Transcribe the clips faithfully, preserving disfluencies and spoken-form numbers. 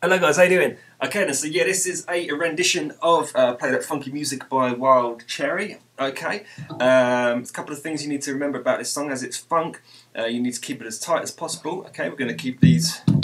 Hello guys, how you doing? Okay then, so yeah, this is a rendition of uh, Play That Funky Music by Wild Cherry. Okay, um, there's a couple of things you need to remember about this song. As it's funk, uh, you need to keep it as tight as possible. Okay, we're going to keep these, you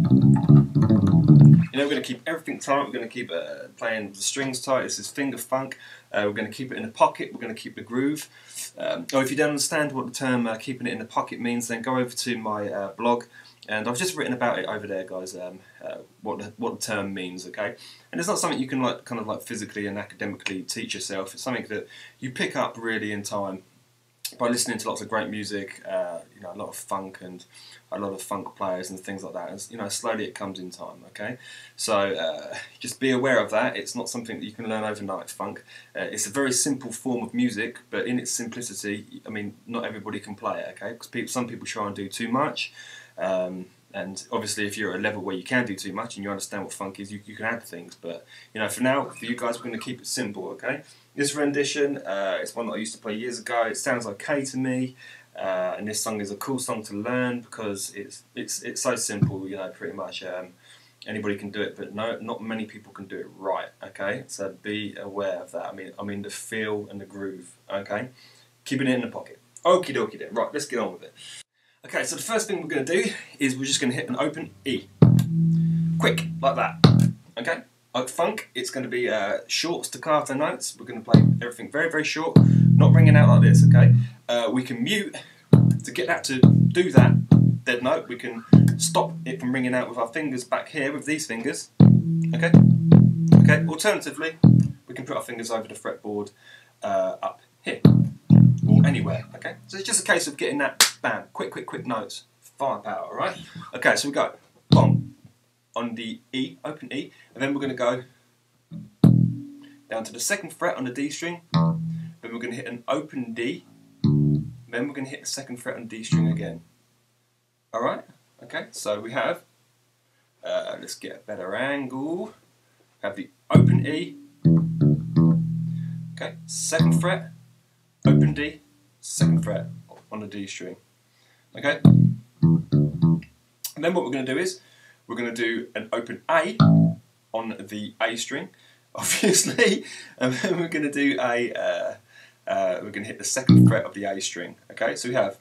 know, we're going to keep everything tight. We're going to keep uh, playing the strings tight. This is finger funk. Uh, we're going to keep it in the pocket. We're going to keep the groove. Um, or if you don't understand what the term uh, keeping it in the pocket means, then go over to my uh, blog. And I've just written about it over there, guys. Um, uh, what the, what the term means, okay? And it's not something you can like kind of like physically and academically teach yourself. It's something that you pick up really in time by listening to lots of great music. Uh, you know, a lot of funk and a lot of funk players and things like that. And, you know, slowly it comes in time, okay? So uh, just be aware of that. It's not something that you can learn overnight. Funk. Uh, it's a very simple form of music, but in its simplicity, I mean, not everybody can play it, okay? Because people, some people try and do too much. Um, and obviously if you're at a level where you can do too much and you understand what funk is, you, you can add things, but you know, for now, for you guys, we're going to keep it simple, okay? This rendition, uh, it's one that I used to play years ago. It sounds okay to me, uh, and this song is a cool song to learn because it's it's it's so simple, you know, pretty much um, anybody can do it, but no, not many people can do it right, okay? So be aware of that. I mean, I mean the feel and the groove, okay? Keeping it in the pocket. Okie dokie then. Right, let's get on with it. Okay, so the first thing we're going to do is we're just going to hit an open E. Quick, like that. Okay? Like funk, it's going to be uh, short staccato notes. We're going to play everything very, very short, not ringing out like this, okay? Uh, we can mute, to get that to do that dead note, we can stop it from ringing out with our fingers back here, with these fingers. Okay? Okay, alternatively, we can put our fingers over the fretboard uh, up here. Or anywhere, okay? So it's just a case of getting that, bam, quick, quick, quick notes, firepower, alright? Okay, so we go, boom, on the E, open E, and then we're going to go down to the second fret on the D string, then we're going to hit an open D, then we're going to hit the second fret on the D string again. Alright? Okay, so we have, uh, let's get a better angle, have the open E, okay, second fret, open D, second fret on the D string. Okay? And then what we're going to do is, we're going to do an open A on the A string, obviously, and then we're going to do a, uh, uh, we're going to hit the second fret of the A string. Okay? So we have,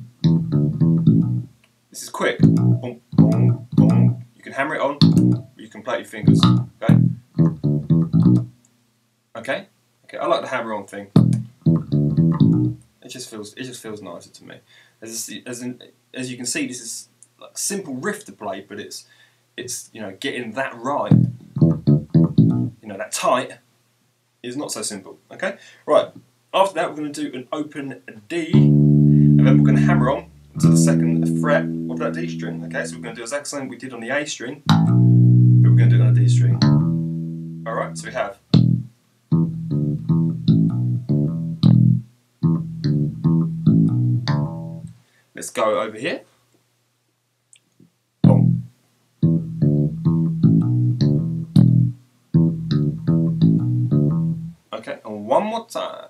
this is quick, boom, boom, boom. You can hammer it on, or you can play your fingers. Okay? Okay? Okay, I like the hammer on thing. It just feels it just feels nicer to me. As as in, as you can see, this is like a simple riff to play, but it's it's you know getting that right, you know that tight, is not so simple. Okay, right. After that, we're going to do an open D, and then we're going to hammer on to the second fret of that D string. Okay, so we're going to do the exact same we did on the A string, but we're going to do it on the D string. All right, so we have. Let's go over here. Boom. Okay, and one more time.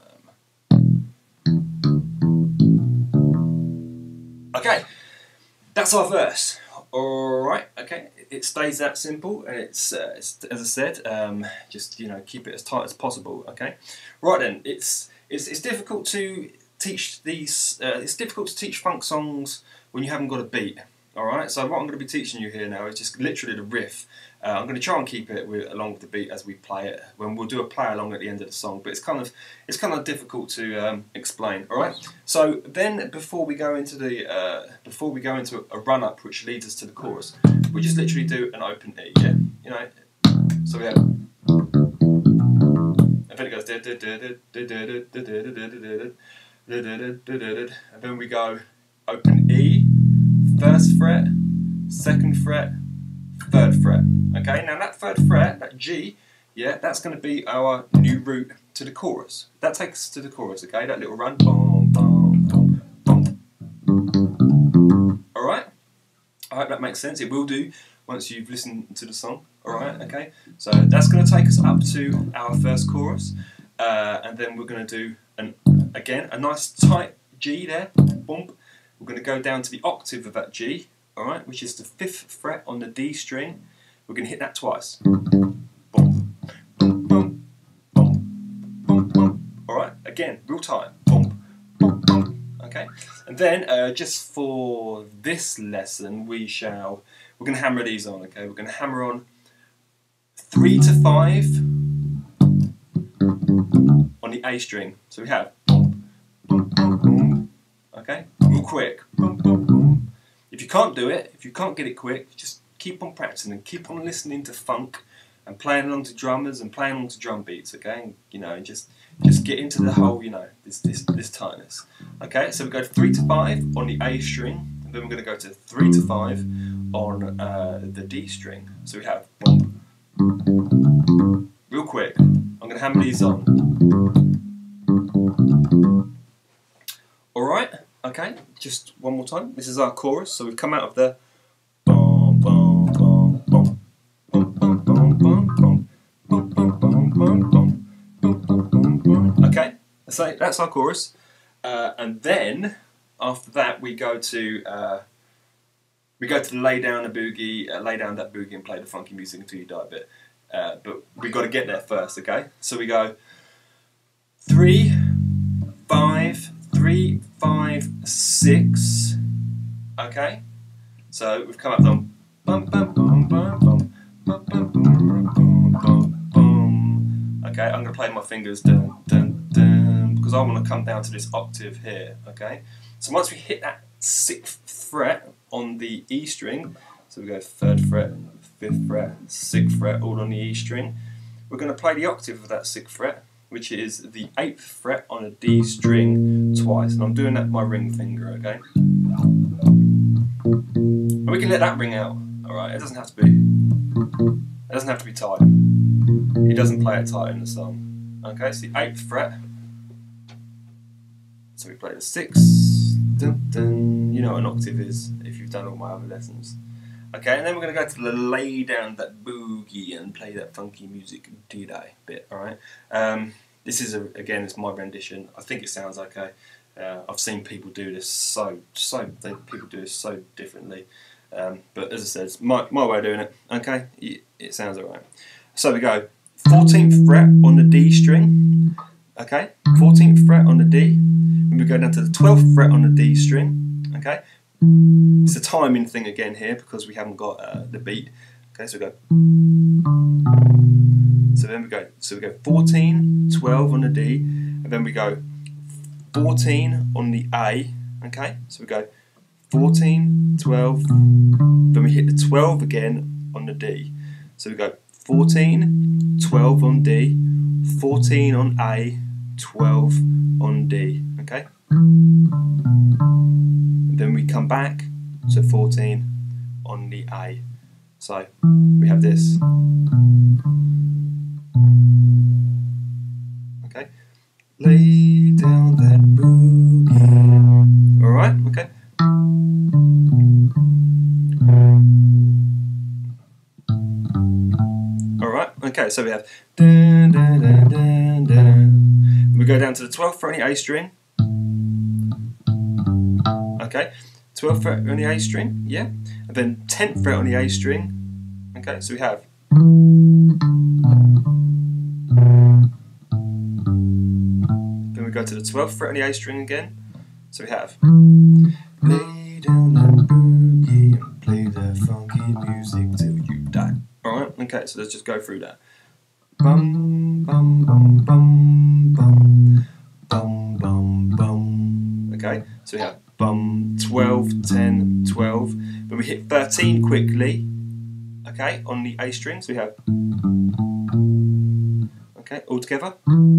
Okay, that's our verse. Alright, okay, it stays that simple, and it's, uh, it's as I said, um, just you know keep it as tight as possible. Okay, right then, it's it's it's difficult to teach these. Uh, it's difficult to teach funk songs when you haven't got a beat. All right, so what I'm going to be teaching you here now is just literally the riff. Uh, I'm going to try and keep it with, along with the beat as we play it. When we'll do a play along at the end of the song, but it's kind of it's kind of difficult to um, explain. All right. So then, before we go into the uh, before we go into a run up which leads us to the chorus, we just literally do an open E. Yeah, you know. So we have. And then it goes. And then we go open E, first fret, second fret, third fret. Okay, now that third fret, that G, yeah, that's going to be our new route to the chorus. That takes us to the chorus, okay, that little run. Boom, boom, boom, boom. Alright? I hope that makes sense. It will do once you've listened to the song. Alright, okay? So that's going to take us up to our first chorus. Uh, and then we're going to do, an, again, a nice tight G there. Boom. We're going to go down to the octave of that G, alright, which is the fifth fret on the D string. we're going to hit that twice. Boom, boom, boom, boom, boom, boom. Alright, again, real time. Boom, boom, boom. Okay, and then uh, just for this lesson, we shall, we're going to hammer these on, okay? We're going to hammer on three to five on the A string. So we have boom, boom, boom, boom. Okay, real quick. Boom, boom, boom. If you can't do it, if you can't get it quick, just keep on practicing and keep on listening to funk and playing along to drummers and playing along to drum beats. Okay, and, you know, just just get into the whole, you know, this this this tightness. Okay, so we go three to five on the A string, and then we're going to go to three to five on uh, the D string. So we have boom. Real quick, I'm going to hammer these on. Alright, okay, just one more time. This is our chorus, so we've come out of the boom, boom, boom, boom, boom, boom, boom, boom, boom, boom, boom, boom, boom, boom, boom, boom, boom. Okay, so that's our chorus. Uh, and then, after that, we go to uh, we go to lay down a boogie, uh, lay down that boogie and play the funky music until you die a bit. Uh, but we've got to get there first, okay? So we go three, five, three, five, six, okay? So we've come up on bum bum bum bum bum bum bum bum bum bum. Okay, I'm going to play my fingers dun dun dun because I want to come down to this octave here, okay? So once we hit that sixth fret on the E string, so we go third fret, fifth fret, sixth fret, all on the E string. We're going to play the octave of that sixth fret, which is the eighth fret on a D string twice, and I'm doing that with my ring finger, okay? And we can let that ring out, alright? It doesn't have to be, it doesn't have to be tight. He doesn't play it tight in the song. Okay, it's the eighth fret. So we play the sixth, dun, dun. You know what an octave is if you've done all my other lessons. Okay, and then we're going to go to the lay down that boogie and play that funky music D-Day bit, alright? Um, this is, a, again, it's my rendition. I think it sounds okay. Uh, I've seen people do this so, so, they, people do this so differently. Um, but as I said, it's my, my way of doing it, okay? It, it sounds alright. So we go fourteenth fret on the D string, okay? fourteenth fret on the D, and we go down to the twelfth fret on the D string, okay? It's a timing thing again here because we haven't got uh, the beat. Okay, so we go. So then we go. So we go fourteen, twelve on the D, and then we go fourteen on the A. Okay, so we go fourteen, twelve. Then we hit the twelve again on the D. So we go fourteen, twelve on D, fourteen on A, twelve on D. Okay. Then we come back to fourteen on the A. So we have this. Okay. Lay down that boogie. Alright, okay. Alright, okay, so we have dun, dun, dun, dun, dun. We go down to the twelfth fret on the A string. Okay, twelfth fret on the A string, yeah, and then tenth fret on the A string. Okay, so we have. Then we go to the twelfth fret on the A string again. So we have. Lay down that boogie and play that funky music till you die. Alright, okay, so let's just go through that. Bum, bum, bum, bum, bum, bum, bum, bum. Okay, so we have. Bum, twelve, ten, twelve. Then we hit thirteen quickly, okay, on the A string. So we have, okay, all together.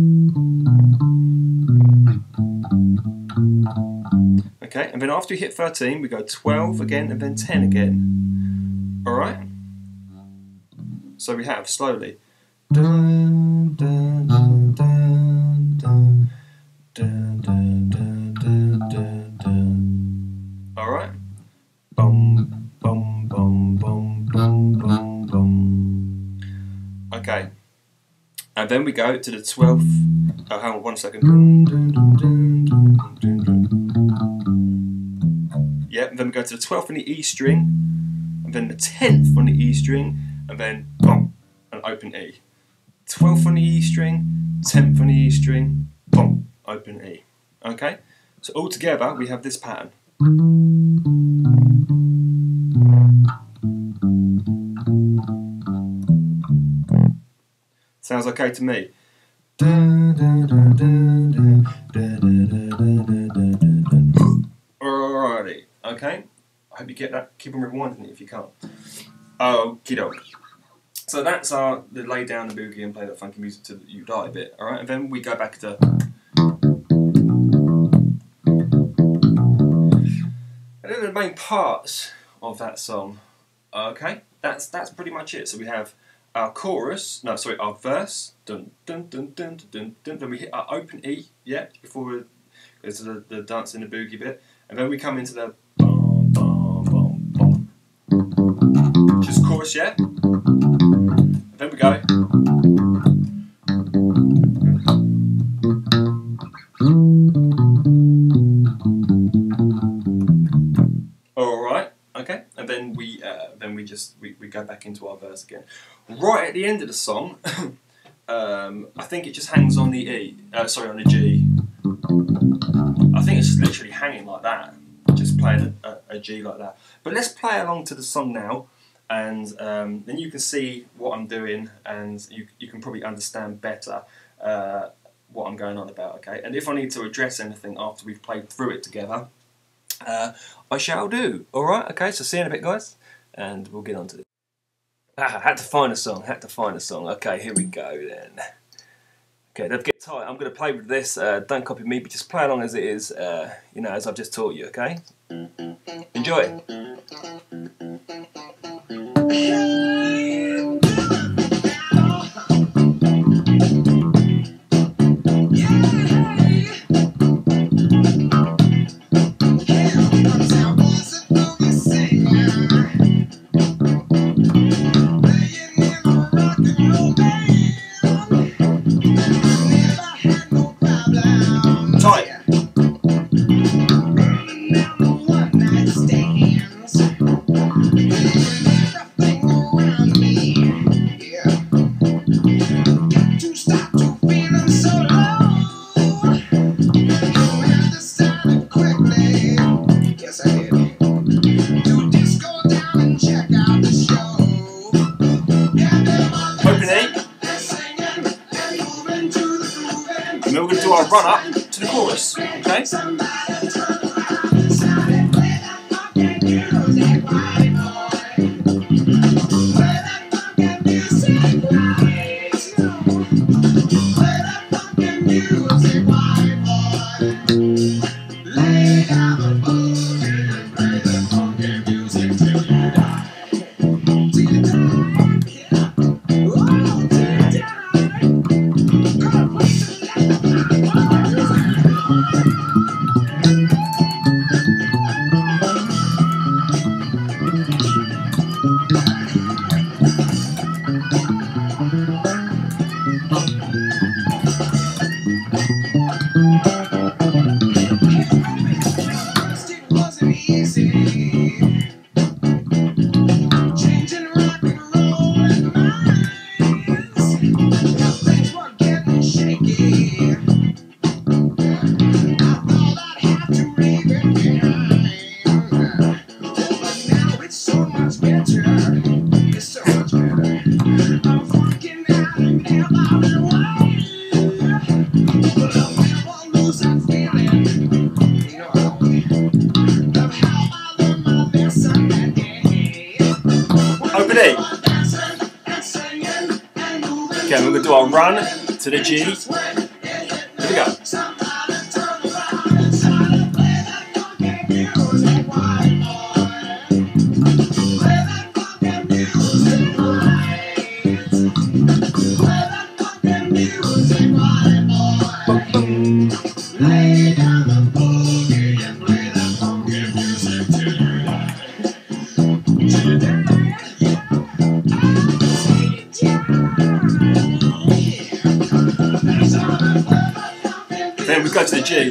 Okay, and then after we hit thirteen, we go twelve again and then ten again. Alright? So we have slowly. Dun, dun, dun, dun, dun, dun, dun, dun, dun, dun. Alright? Bum, bum, bum, bum, bum, bum, bum. Okay. And then we go to the twelfth. Oh, hang on one second. Yeah, and then we go to the twelfth on the E string, and then the tenth on the E string, and then boom, an open E. twelfth on the E string, tenth on the E string, boom, open E. Okay? So all together we have this pattern. Sounds okay to me. Alrighty, okay? I hope you get that. Keep on rewinding it if you can't. Okie doke. So that's our the lay down the boogie and play that funky music till you die bit, alright? And then we go back to. And then the main parts of that song, okay? That's that's pretty much it. So we have our chorus, no, sorry, our verse, dun dun dun dun dun dun. Then we hit our open E, yeah, before we go to the, the dance in the boogie bit, and then we come into the bum bum bum bum, just chorus, yeah. And then we go. All right, okay, and then we uh, then we just we, we go back into our verse again. Right at the end of the song, um, I think it just hangs on the E, uh, sorry, on the G. I think it's just literally hanging like that, just playing a, a, a G like that. But let's play along to the song now, and um, then you can see what I'm doing, and you you can probably understand better uh, what I'm going on about. Okay, and if I need to address anything after we've played through it together, uh, I shall do. All right. Okay. So see you in a bit, guys, and we'll get on to it. Ah, had to find a song, had to find a song. Okay, here we go then. Okay, don't get tight. I'm going to play with this. Uh, don't copy me, but just play along as it is, uh, you know, as I've just taught you, okay? Enjoy. And then we're going to do our run up to the chorus, okay? Okay, we're going to do our run to the G. Here we go. Then we go to the G.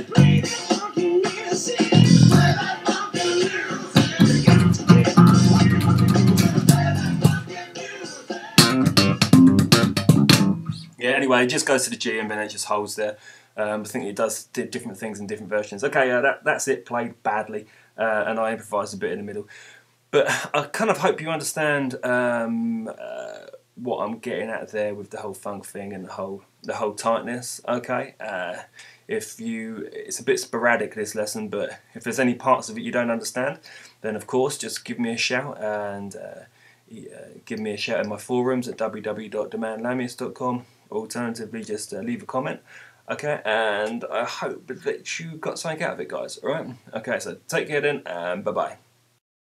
anyway, it just goes to the G and then it just holds there. Um, I think it does different things in different versions. Okay, uh, that, that's it, played badly, uh, and I improvised a bit in the middle. But I kind of hope you understand um, uh, what I'm getting at there with the whole funk thing and the whole the whole tightness. Okay, uh, if you, it's a bit sporadic this lesson, but if there's any parts of it you don't understand, then of course just give me a shout and uh, uh, give me a shout in my forums at w w w dot demand lamius dot com. Alternatively, just uh, leave a comment. Okay, and I hope that you got something out of it, guys. All right. Okay, so take care then, and bye bye.